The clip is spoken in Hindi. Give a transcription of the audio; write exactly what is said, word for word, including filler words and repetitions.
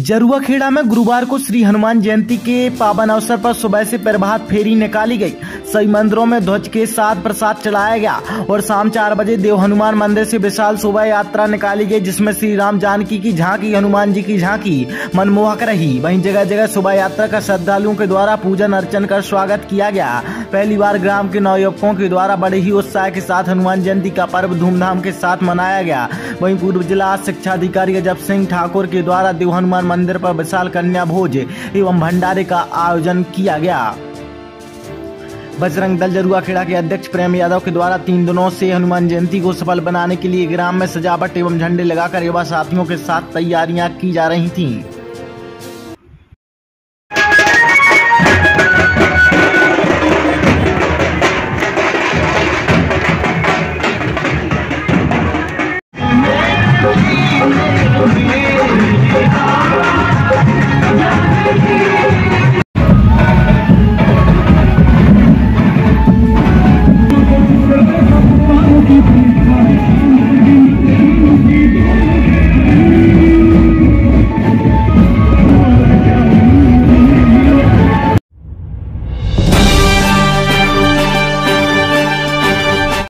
जरुआखेड़ा में गुरुवार को श्री हनुमान जयंती के पावन अवसर पर सुबह से प्रभात फेरी निकाली गई। सभी मंदिरों में ध्वज के साथ प्रसाद चढ़ाया गया और शाम चार बजे देव हनुमान मंदिर से विशाल शोभा यात्रा निकाली गई, जिसमें श्री राम जानकी की झांकी, हनुमान जी की झांकी मनमोहक रही। वहीं जगह जगह शोभा यात्रा का श्रद्धालुओं के द्वारा पूजन अर्चन कर स्वागत किया गया। पहली बार ग्राम के नवयुवकों के द्वारा बड़े ही उत्साह के साथ हनुमान जयंती का पर्व धूमधाम के साथ मनाया गया। वहीं पूर्व जिला शिक्षा अधिकारी अजब सिंह ठाकुर के द्वारा देव हनुमान मंदिर पर विशाल कन्या भोज एवं भंडारे का आयोजन किया गया। बजरंग दल जरुआखेड़ा के अध्यक्ष प्रेम यादव के द्वारा तीन दिनों से हनुमान जयंती को सफल बनाने के लिए ग्राम में सजावट एवं झंडे लगाकर युवा साथियों के साथ तैयारियां की जा रही थीं।